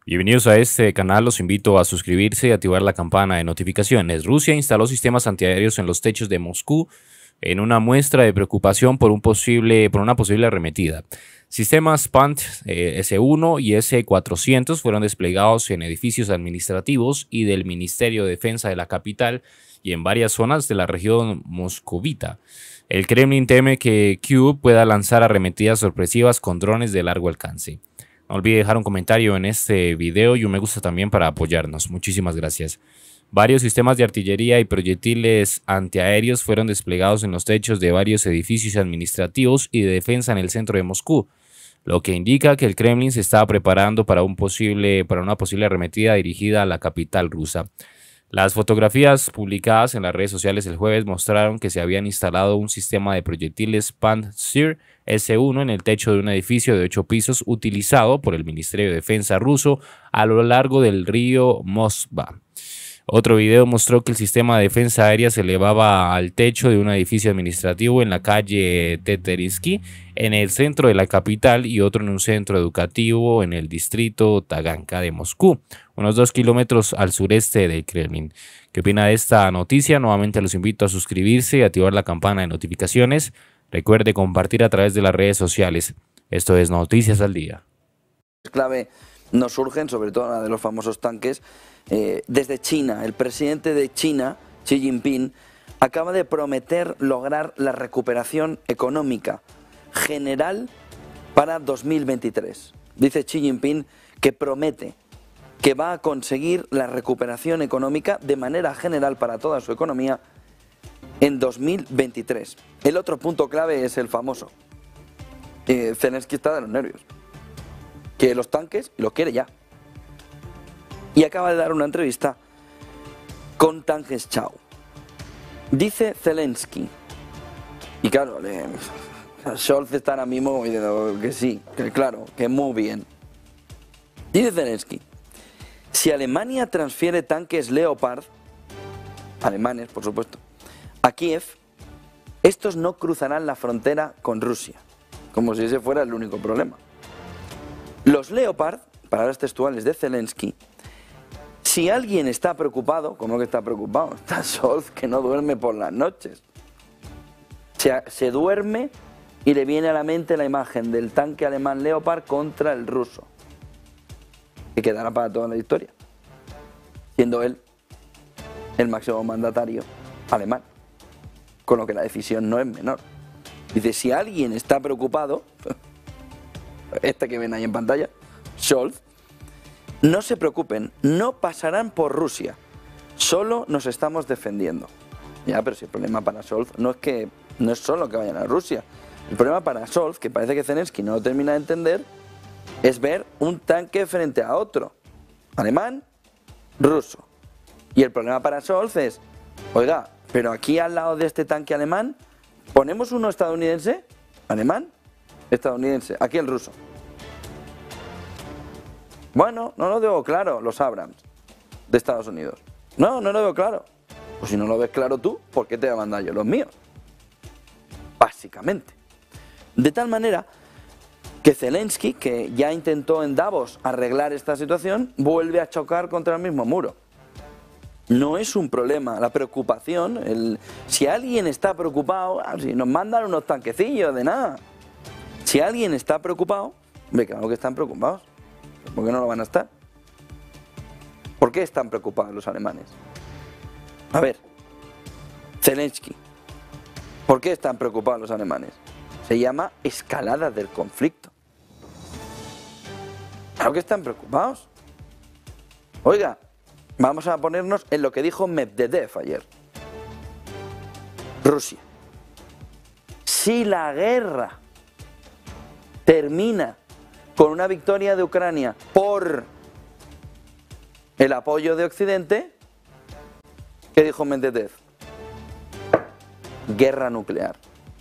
Bienvenidos a este canal, los invito a suscribirse y activar la campana de notificaciones. Rusia instaló sistemas antiaéreos en los techos de Moscú en una muestra de preocupación por una posible arremetida. Sistemas PANT S-1 y S-400 fueron desplegados en edificios administrativos y del Ministerio de Defensa de la capital y en varias zonas de la región moscovita. El Kremlin teme que Kyiv pueda lanzar arremetidas sorpresivas con drones de largo alcance. No olvide dejar un comentario en este video y un me gusta también para apoyarnos. Muchísimas gracias. Varios sistemas de artillería y proyectiles antiaéreos fueron desplegados en los techos de varios edificios administrativos y de defensa en el centro de Moscú, lo que indica que el Kremlin se está preparando para una posible arremetida dirigida a la capital rusa. Las fotografías publicadas en las redes sociales el jueves mostraron que se habían instalado un sistema de proyectiles Pantsir S-1 en el techo de un edificio de 8 pisos utilizado por el Ministerio de Defensa ruso a lo largo del río Moskva. Otro video mostró que el sistema de defensa aérea se elevaba al techo de un edificio administrativo en la calle Teterinsky, en el centro de la capital, y otro en un centro educativo en el distrito Taganka de Moscú, unos 2 kilómetros al sureste del Kremlin. ¿Qué opina de esta noticia? Nuevamente los invito a suscribirse y activar la campana de notificaciones. Recuerde compartir a través de las redes sociales. Esto es Noticias al Día. Clave nos surgen, sobre todo la de los famosos tanques, desde China. El presidente de China, Xi Jinping, acaba de prometer lograr la recuperación económica general para 2023. Dice Xi Jinping que promete que va a conseguir la recuperación económica de manera general para toda su economía en 2023. El otro punto clave es el famoso. Zelensky está de los nervios. Que los tanques los quiere ya. Y acaba de dar una entrevista con Tanques Chao. Dice Zelensky, y claro, Scholz está ahora mismo diciendo que sí, que claro, que muy bien. Dice Zelensky, si Alemania transfiere tanques Leopard, alemanes por supuesto, a Kiev, estos no cruzarán la frontera con Rusia, como si ese fuera el único problema. Los Leopard, palabras textuales de Zelensky, si alguien está preocupado, ¿cómo que está preocupado? Está Scholz que no duerme por las noches. Se duerme y le viene a la mente la imagen del tanque alemán Leopard contra el ruso, que quedará para toda la historia, siendo él el máximo mandatario alemán, con lo que la decisión no es menor. Dice, si alguien está preocupado, este que ven ahí en pantalla, Scholz, no se preocupen, no pasarán por Rusia, solo nos estamos defendiendo. Ya, pero si el problema para Scholz no es solo que vayan a Rusia, el problema para Scholz, que parece que Zelensky no lo termina de entender, es ver un tanque frente a otro, alemán, ruso. Y el problema para Scholz es, oiga, pero aquí al lado de este tanque alemán, ¿ponemos uno estadounidense? ¿Alemán? Estadounidense, aquí el ruso. Bueno, no lo veo claro, los Abrams de Estados Unidos. No lo veo claro. Pues si no lo ves claro tú, ¿por qué te voy a mandar yo los míos? Básicamente. De tal manera que Zelensky, que ya intentó en Davos arreglar esta situación, vuelve a chocar contra el mismo muro. No es un problema, la preocupación, si alguien está preocupado, si nos mandan unos tanquecillos de nada. Si alguien está preocupado, hombre, claro que están preocupados. ¿Por qué no lo van a estar? ¿Por qué están preocupados los alemanes? A ver, Zelensky, ¿por qué están preocupados los alemanes? Se llama escalada del conflicto. Claro que están preocupados. Oiga, vamos a ponernos en lo que dijo Medvedev ayer. Rusia. Si la guerra termina con una victoria de Ucrania por el apoyo de Occidente, ¿qué dijo Medvedev? Guerra nuclear.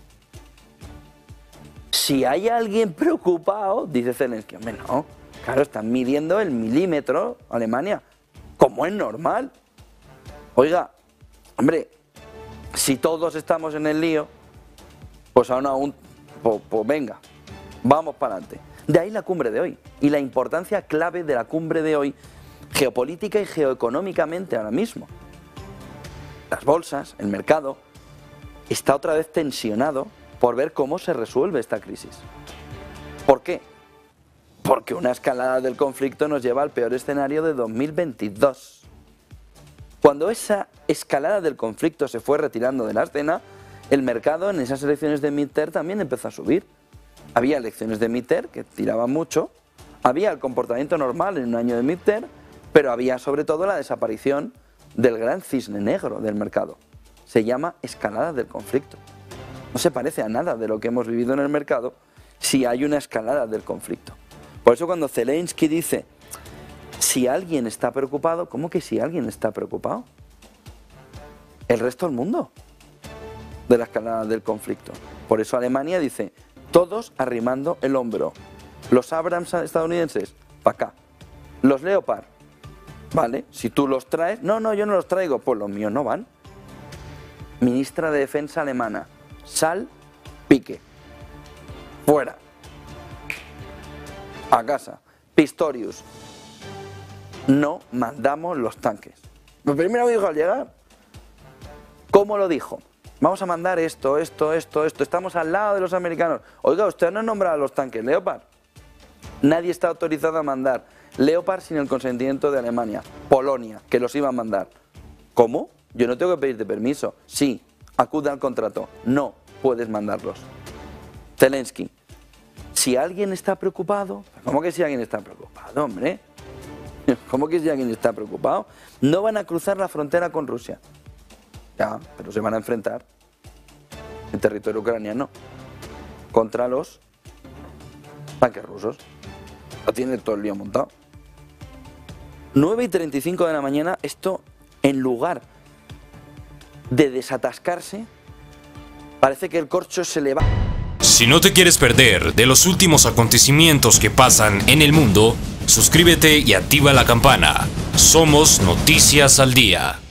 Si hay alguien preocupado, dice Zelensky, hombre, no, claro, están midiendo el milímetro Alemania, como es normal. Oiga, hombre, si todos estamos en el lío, pues aún, pues venga, vamos para adelante. De ahí la cumbre de hoy. y la importancia clave de la cumbre de hoy, geopolítica y geoeconómicamente ahora mismo. Las bolsas, el mercado, está otra vez tensionado por ver cómo se resuelve esta crisis. ¿Por qué? Porque una escalada del conflicto nos lleva al peor escenario de 2022. Cuando esa escalada del conflicto se fue retirando de la escena, el mercado en esas elecciones de midterm también empezó a subir. Había elecciones de midterm que tiraban mucho, había el comportamiento normal en un año de midterm, pero había sobre todo la desaparición del gran cisne negro del mercado. Se llama escalada del conflicto. No se parece a nada de lo que hemos vivido en el mercado si hay una escalada del conflicto. Por eso cuando Zelensky dice, si alguien está preocupado, ¿cómo que si alguien está preocupado? El resto del mundo de la escalada del conflicto. Por eso Alemania dice, todos arrimando el hombro. Los Abrams estadounidenses, para acá. Los Leopard, vale, si tú los traes, no, yo no los traigo, pues los míos no van. Ministra de Defensa alemana, sal, pique, fuera, a casa. Pistorius, no mandamos los tanques. Lo primero que dijo al llegar, ¿cómo lo dijo? Vamos a mandar esto, estamos al lado de los americanos. Oiga, usted no ha nombrado a los tanques Leopard. Nadie está autorizado a mandar Leopard sin el consentimiento de Alemania. Polonia, que los iba a mandar. ¿Cómo? Yo no tengo que pedirte permiso. Sí, acude al contrato. No puedes mandarlos. Zelensky, si alguien está preocupado... ¿Cómo que si alguien está preocupado, hombre? ¿Cómo que si alguien está preocupado? No van a cruzar la frontera con Rusia. Ya, pero se van a enfrentar en territorio ucraniano contra los tanques rusos. Lo tiene todo el lío montado. 9:35 de la mañana, esto en lugar de desatascarse, parece que el corcho se le va. Si no te quieres perder de los últimos acontecimientos que pasan en el mundo, suscríbete y activa la campana. Somos Noticias al Día.